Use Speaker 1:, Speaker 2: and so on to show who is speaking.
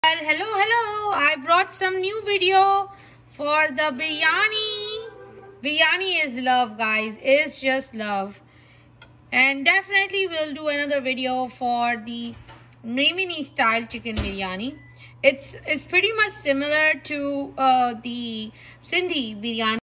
Speaker 1: Hello. I brought some new video for the biryani. Biryani is love, guys. It's just love. And definitely we'll do another video for the Memini style chicken biryani. It's pretty much similar to the Sindhi biryani.